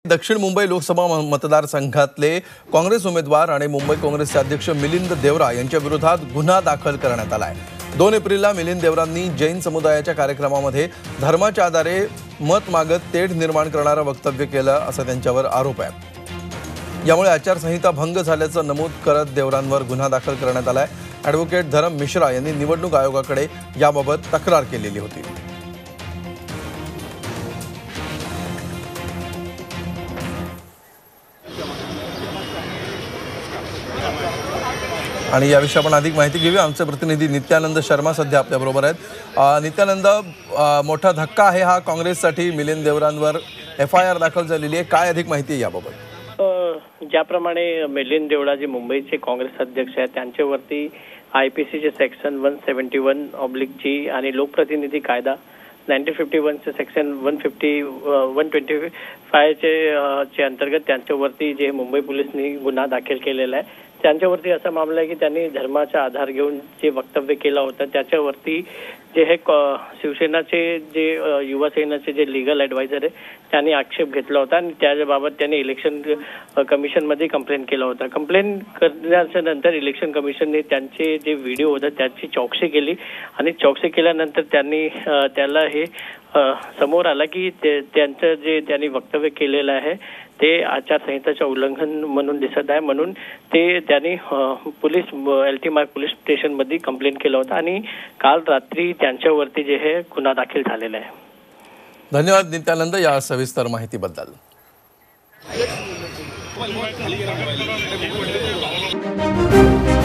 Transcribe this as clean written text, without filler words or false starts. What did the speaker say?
दक्षिण मुंबई लोकसभा मतदारसंघातले काँग्रेस उमेदवार आणि मुंबई काँग्रेसचे अध्यक्ष मिलिंद देवरा यांच्या विरोधात गुन्हा दाखल करण्यात आला आहे। 2 एप्रिलला मिलिंद देवरांनी जैन समुदायाच्या कार्यक्रमामध्ये धर्माच्या आधारे मत मागत तेढ निर्माण करणारं वक्तव्य केलं असा त्यांच्यावर आरोप आहे। यामुळे आचारसंहिता भंग झाल्याचं नमूद करत देवरांवर गुन्हा दाखल करण्यात आला आहे। ॲडव्होकेट धरम मिश्रा यांनी निवडणूक आयोगाकडे याबाबत तक्रार केलेली होती। आणि याविषयी आपण अधिक माहिती घेऊया। आमचे प्रतिनिधी नित्यानंद शर्मा सध्या आपल्याबरोबर आहेत। नित्यानंद, मोठा धक्का आहे हा काँग्रेससाठी, मिलिंद देवरांवर FIR दाखल झालेली आहे, काय अधिक माहिती आहे याबाबत? ज्याप्रमाणे मिलिंद देवरा जे मुंबईचे काँग्रेस अध्यक्ष आहेत त्यांच्यावरती IPCचे सेक्शन 171/G आणि लोकप्रतिनिधी कायदा 1951 चे सेक्शन 125 चे अंतर्गत त्यांच्यावरती जे मुंबई पोलिसांनी गुन्हा दाखल केलेला आहे। त्यांच्यावरती असा मामला आहे की त्यांनी धर्माचा आधार घेऊन जे वक्तव्य केलं होतं त्याच्यावरती जे हे शिवसेनाचे जे युवा सेनेचे जे लीगल ॲडवायझर आहे त्यांनी आक्षेप घेतला होता आणि त्याबाबत त्यांनी इलेक्शन कमिशनमध्ये कंप्लेंट केला होता। कंप्लेंट करण्याच्या नंतर इलेक्शन कमिशनने त्यांचे जे व्हिडिओ होता त्याची चौकशी केली आणि चौकशी केल्यानंतर त्यांनी त्याला हे समोर आला की त्यांचं जे त्यांनी वक्तव्य केलेलं आहे ते आचारसंहिताचे उल्लंघन म्हणून दिसत आहे, म्हणून ते त्यांनी पोलीस LT पोलीस स्टेशनमध्ये कंप्लेंट केलं होतं आणि काल रात्री त्यांच्यावरती जे हे गुन्हा दाखल झालेला आहे। धन्यवाद नित्यानंद या सविस्तर माहितीबद्दल।